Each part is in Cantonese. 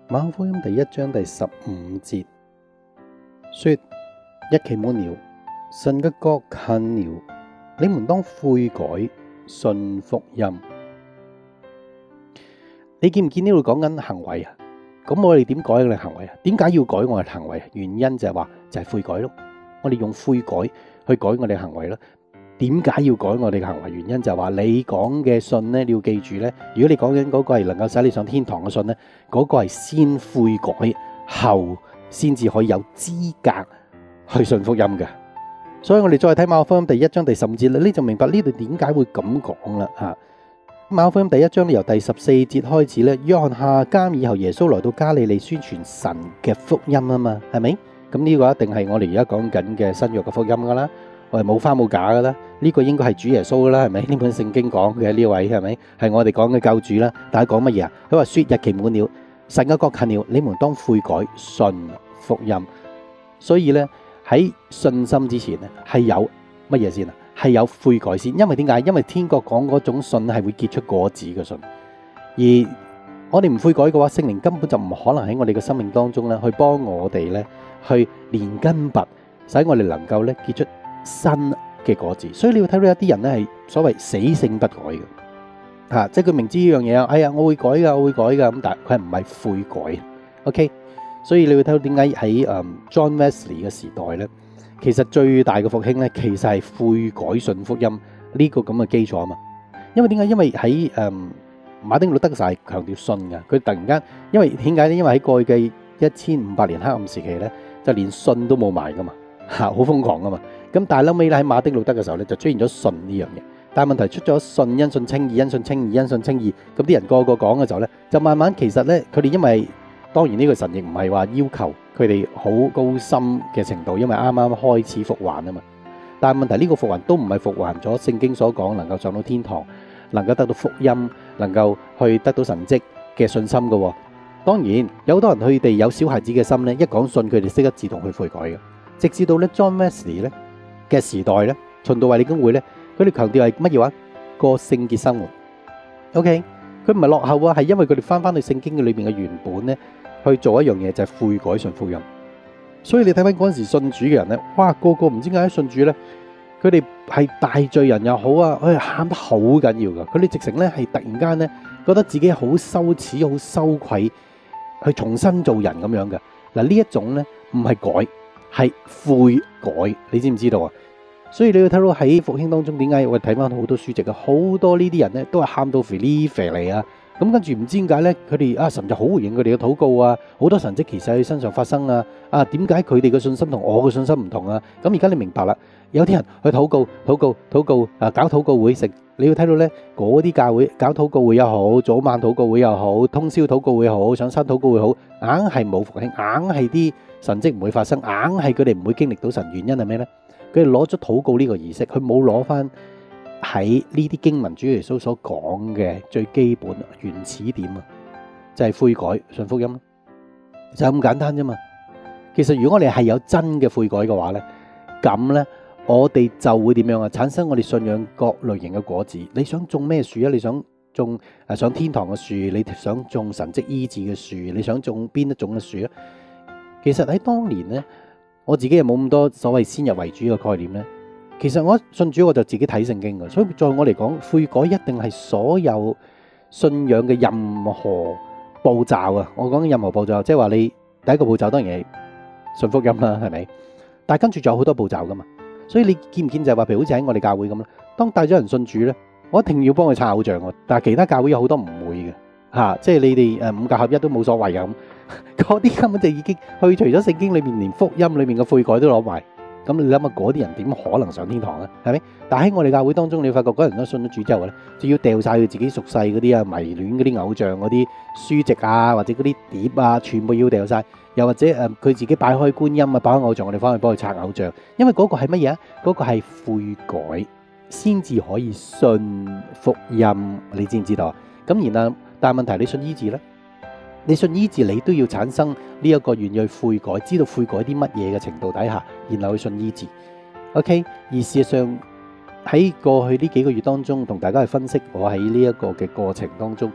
馬可福音第1章第15節說：日期滿了，神嘅國近了，你們當悔改，信福音。你見唔見呢度講緊行為啊？咁我哋點改我哋行為啊？點解要改我哋行為啊？原因就係話就係悔改咯。我哋用悔改去改我哋行為咯。點解要改我哋嘅行為？原因就係話你講嘅信呢，你要記住呢，如果你講緊嗰個係能夠使你上天堂嘅信呢，嗰個係先悔改後先至可以有資格去信福音嘅。所以我哋再睇馬可福音第1章第15節，你就明白呢度點解會咁講啦吓。馬可福音第1章由第14節開始咧，約翰下監以後，耶穌來到加利利宣傳神嘅福音啊嘛，係咪？咁呢個一定係我哋而家講緊嘅新約嘅福音噶啦，我哋冇花冇假噶啦，呢個應該係主耶穌噶啦，係咪？呢本聖經講嘅呢位係咪？係我哋講嘅救主啦。但係講乜嘢啊？佢話說日期滿了，神嘅國近了，你們當悔改，信福音。所以咧喺信心之前咧係有乜嘢先啊？係有悔改先，因為點解？因為天國講嗰種信係會結出果子嘅信，而我哋唔悔改嘅話，聖靈根本就唔可能喺我哋嘅生命當中咧，去幫我哋咧去連根拔，使我哋能夠咧結出新嘅果子。所以你要睇到一啲人咧係所謂死性不改嘅，吓，即係佢明知呢樣嘢，哎呀，我會改噶，我會改噶，咁但係佢係唔係悔改。OK， 所以你會睇到點解喺John Wesley 嘅時代咧？其實最大嘅復興咧，其實係悔改信福音呢個咁嘅基礎啊嘛。因為點解？因為喺馬丁路德嘅時候係強調信嘅，佢突然間因為點解咧？因為喺過去嘅1500年黑暗時期咧，就連信都冇埋噶嘛，好瘋狂噶嘛。咁但係後尾咧喺馬丁路德嘅時候咧，就出現咗信呢樣嘢。但係問題出咗信，因信稱義，因信稱義，因信稱義。咁啲人個個講嘅時候咧，就慢慢其實咧，佢哋因為當然呢個神亦唔係話要求佢哋好高深嘅程度，因為啱啱開始復還啊嘛。但係問題呢個復還都唔係復還咗聖經所講能夠上到天堂，能夠得到福音，能夠去得到神蹟嘅信心嘅。當然有好多人佢哋有小孩子嘅心咧，一講信佢哋識得自動去悔改嘅。直至到咧 John Wesley 咧嘅時代咧，循道衛理公會咧，佢哋強調係乜嘢話？個聖潔生活。OK， 佢唔係落後啊，係因為佢哋翻去聖經嘅裏邊嘅原本咧。去做一樣嘢就係悔改信福音，所以你睇翻嗰陣時信主嘅人咧，哇，個個唔知點解信主咧，佢哋係大罪人又好啊，佢哋喊得好緊要噶，佢哋直情咧係突然間咧覺得自己好羞恥、好羞愧，去重新做人咁樣嘅。嗱，呢一種咧唔係改，係悔改，你知唔知道啊？所以你要睇到喺復興當中，點解我哋睇翻好多書籍啊，好多呢啲人咧都係喊到肥哩肥嚟啊！咁跟住唔知點解咧，佢哋神就好回應佢哋嘅禱告啊，好多神蹟奇事喺身上發生啊！點解佢哋嘅信心同我嘅信心唔同啊？咁而家你明白啦，有啲人去禱告搞禱告會食，你要睇到咧嗰啲教會搞禱告會又好，早晚禱告會又好，通宵禱告會又好，上山禱告會好，硬係冇復興，硬係啲神蹟唔會發生，硬係佢哋唔會經歷到神。原因係咩咧？佢哋攞咗禱告呢個儀式，佢冇攞翻喺呢啲經文主耶穌所講嘅最基本原始點啊，就係悔改信福音，就係咁簡單啫嘛。其實如果我哋係有真嘅悔改嘅話咧，咁咧我哋就會點樣啊？產生我哋信仰各類型嘅果子。你想種咩樹啊？你想種上天堂嘅樹，你想種神蹟醫治嘅樹，你想種邊一種嘅樹啊？其實喺當年咧，我自己又冇咁多所謂先入為主嘅概念咧。其實我一信主我就自己睇聖經嘅，所以在我嚟講，悔改一定係所有信仰嘅任何步驟啊！我講任何步驟，即係話你第一個步驟當然係信福音啦，係咪？但係跟住仲有好多步驟噶嘛，所以你見唔見就係話，譬如好似喺我哋教會咁啦，當帶咗人信主咧，我一定要幫佢拆偶像喎。但係其他教會有好多唔會嘅嚇，即係你哋五教合一都冇所謂嘅咁，嗰啲根本就已經去除咗聖經裏面連福音裏面嘅悔改都攞埋。咁你諗下嗰啲人點可能上天堂啊？係咪？但喺我哋教會當中，你發覺嗰人都信咗主之後咧，就要掉晒佢自己熟世嗰啲迷戀嗰啲偶像嗰啲書籍啊，或者嗰啲碟啊，全部要掉晒。又或者佢自己擺開觀音啊，擺開偶像，我哋翻去幫佢拆偶像。因為嗰個係乜嘢啊？嗰個係悔改先至可以信福音，你知唔知道啊？咁然後，但係問題你信醫治咧？你信醫治，你都要產生呢一個願意去悔改，知道悔改啲乜嘢嘅程度底下，然後去信醫治。OK， 而事實上喺過去呢幾個月當中，同大家去分析我喺呢一個嘅過程當中，喺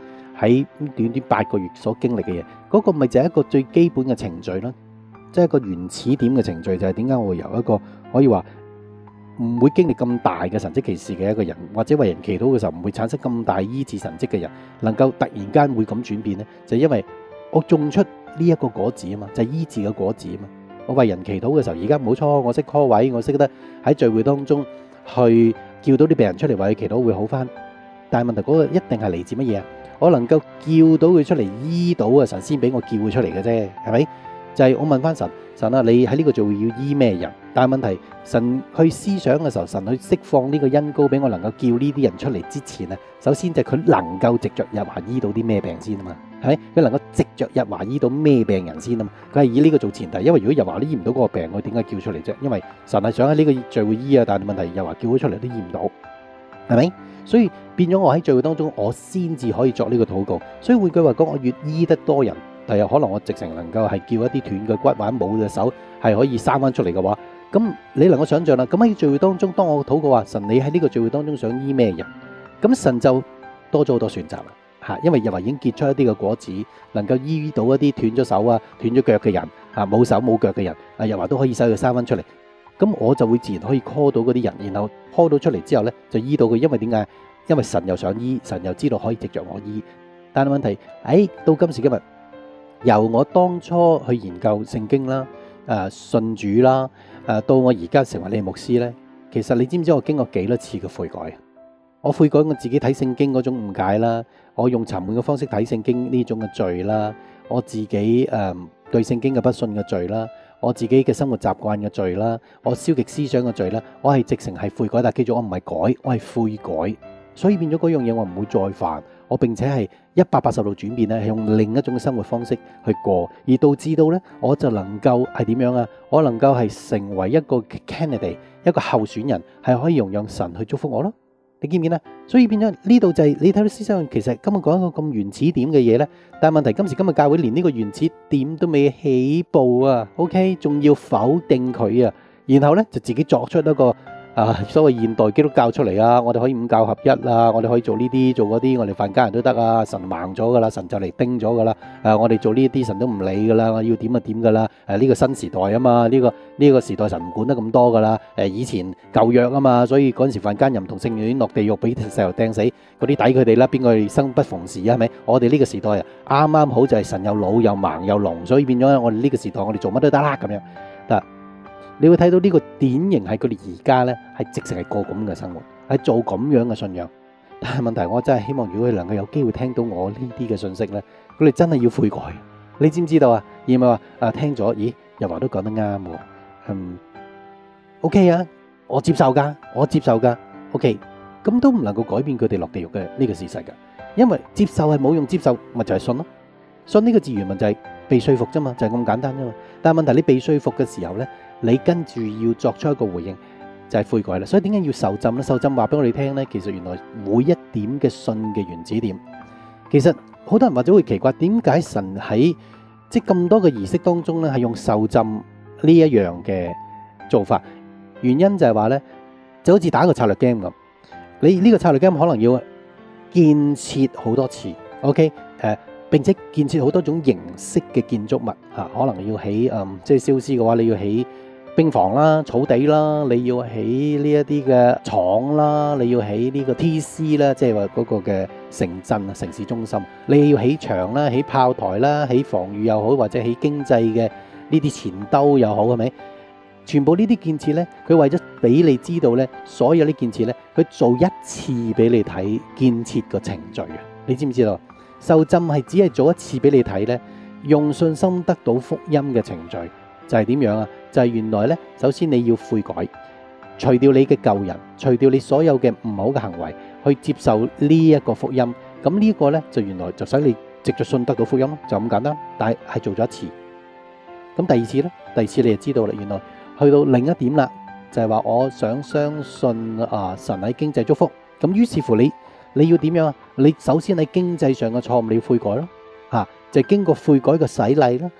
喺短短8個月所經歷嘅嘢，嗰個咪就係一個最基本嘅程序咯，即係一個原始點嘅程序，就係點解我會由一個可以話唔會經歷咁大嘅神蹟奇事嘅一個人，或者為人祈禱嘅時候唔會產生咁大醫治神蹟嘅人，能夠突然間會咁轉變呢？就係因為我種出呢一個果子啊嘛，就係醫治嘅果子啊嘛。我為人祈禱嘅時候，而家冇錯，我識 call 位，我識得喺聚會當中去叫到啲病人出嚟為佢祈禱會好翻。但係問題嗰個一定係嚟自乜嘢啊？我能夠叫到佢出嚟醫到嘅神先俾我叫佢出嚟嘅啫，係咪？就係我問翻神，神啊，你喺呢個聚會要醫咩人？但係問題，神去思想嘅時候，神去釋放呢個恩膏俾我能夠叫呢啲人出嚟之前啊，首先就係佢能夠藉着日華醫到啲咩病先啊嘛，係咪？佢能夠藉着日華醫到咩病人先啊嘛？佢係以呢個做前提，因為如果日華都醫唔到嗰個病，我點解叫出嚟啫？因為神係想喺呢個聚會醫啊，但係問題日華叫咗出嚟都醫唔到，係咪？所以變咗我喺聚會當中，我先至可以作呢個禱告。所以換句話講，我越醫得多人，第日可能我直情能夠係叫一啲斷嘅骨或者冇嘅手係可以生翻出嚟嘅話，咁你能夠想象啦。咁喺聚會當中，當我禱告話神，你喺呢個聚會當中想醫咩人，咁神就多咗好多選擇啦嚇，因為日華已經結出一啲嘅果子，能夠醫到一啲斷咗手啊、斷咗腳嘅人啊、冇手冇腳嘅人啊，日華都可以使佢生翻出嚟。咁我就會自然可以 call 到嗰啲人，然後 call 到出嚟之後呢，就醫到佢。因為點解？因為神又想醫，神又知道可以藉着我醫。但係問題，到今時今日，由我當初去研究聖經啦、信主啦，到我而家成為你牧師呢，其實你知唔知我經過幾多次嘅悔改？我悔改我自己睇聖經嗰種誤解啦，我用沉悶嘅方式睇聖經呢種嘅罪啦，我自己對聖經嘅不信嘅罪啦。我自己嘅生活習慣嘅罪啦，我消極思想嘅罪啦，我係直情係悔改，但係記住我唔係改，我係悔改，所以變咗嗰樣嘢我唔會再犯，我並且係180度轉變咧，係用另一種嘅生活方式去過，而導致到呢，我就能夠係點樣啊？我能夠係成為一個 candidate， 一個候選人，係可以容讓神去祝福我咯。你見唔見啊？所以變咗呢度就係你睇到思想，其實今日講一個咁原始點嘅嘢呢。但係問題今時今日教會連呢個原始點都未起步啊 ，OK， 仲要否定佢啊，然後呢，就自己作出一個所謂現代基督教出嚟啊，我哋可以五教合一啊，我哋可以做呢啲做嗰啲，我哋犯家人都得啊，神盲咗噶啦，神就嚟叮咗噶啦，我哋做呢啲神都唔理噶啦，我要點就點噶啦，呢個新時代啊嘛，呢個時代神唔管得咁多噶啦，以前舊約啊嘛，所以嗰陣時犯奸淫同性戀落地獄俾石頭掟死，嗰啲抵佢哋啦，邊個生不逢時啊？係咪？我哋呢個時代啊，啱啱好就係神又老又盲又聾，所以變咗我哋呢個時代我哋做乜都得啦咁樣。你會睇到呢個典型係佢哋而家呢，係直情係過咁嘅生活，係做咁樣嘅信仰。但係問題我真係希望，如果佢能夠有機會聽到我呢啲嘅信息呢，佢哋真係要悔改。你知唔知道啊？而唔係話聽咗，咦，又話都講得啱喎。OK 啊，我接受㗎，我接受㗎。OK，咁都唔能夠改變佢哋落地獄嘅呢個事實㗎。因為接受係冇用，接受咪就係信咯。信呢個字原文就係被說服啫嘛，就係咁簡單啫嘛。但係問題你被說服嘅時候呢，你跟住要作出一個回應，就係悔改啦。所以點解要受浸呢？受浸話俾我哋聽呢，其實原來每一點嘅信嘅原子點，其實好多人或者會奇怪，點解神喺即係咁多嘅儀式當中呢，係用受浸呢一樣嘅做法？原因就係話呢，就好似打個策略 game 咁，你呢個策略 game 可能要建設好多次 ，OK，並且建設好多種形式嘅建築物嚇，可能要起即係燒屍嘅話，你要起兵房啦、草地啦，你要起呢一啲嘅廠啦，你要起呢個 TC 啦，即係話嗰個嘅城鎮啊、城市中心，你要起牆啦、起炮台啦、起防禦又好，或者起經濟嘅呢啲前兜又好，係咪？全部呢啲建設呢，佢為咗俾你知道呢，所有啲建設呢，佢做一次俾你睇建設個程序啊！你知唔知道？受浸係只係做一次俾你睇呢，用信心得到福音嘅程序就係點樣啊？就係原來呢，首先你要悔改，除掉你嘅舊人，除掉你所有嘅唔好嘅行為，去接受呢一個福音。咁呢一個呢，就原來就使你藉着信得到福音咯，就咁簡單。但係做咗一次，咁第二次呢？第二次你就知道啦，原來去到另一點啦，就係話我想相信神喺經濟祝福。咁於是乎你要點樣啊？你首先喺經濟上嘅錯誤你要悔改咯，就係經過悔改嘅洗禮啦。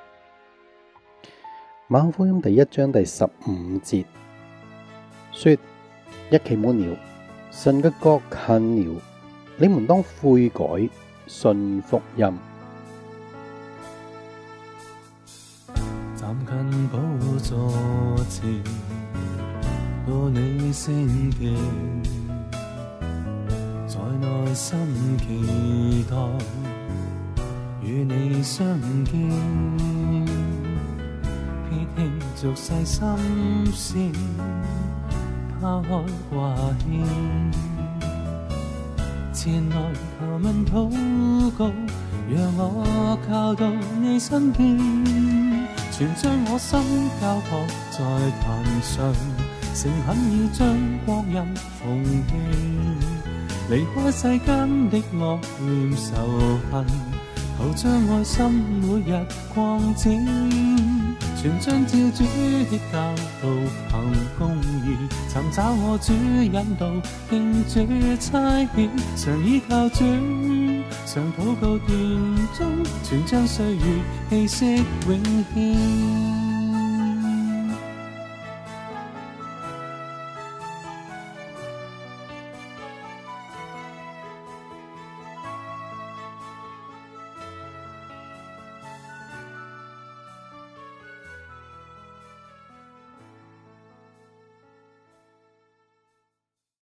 馬可福音第1章第15節說：日期滿了，神嘅國近了，你們當悔改， 信福音。 站近寶座前，到你聖境，在內心期待與你相見，撇棄俗世心思，拋開掛牽，前來求問禱告，讓我靠到你身邊，全將我心交託在壇上，誠懇要將光陰奉獻，離開世間的惡念仇恨，求將愛心每日擴展，全將照主的教導行公義，尋找我主引導，聽主差遣，常依靠主，常禱告殿中，全將歲月氣息永獻。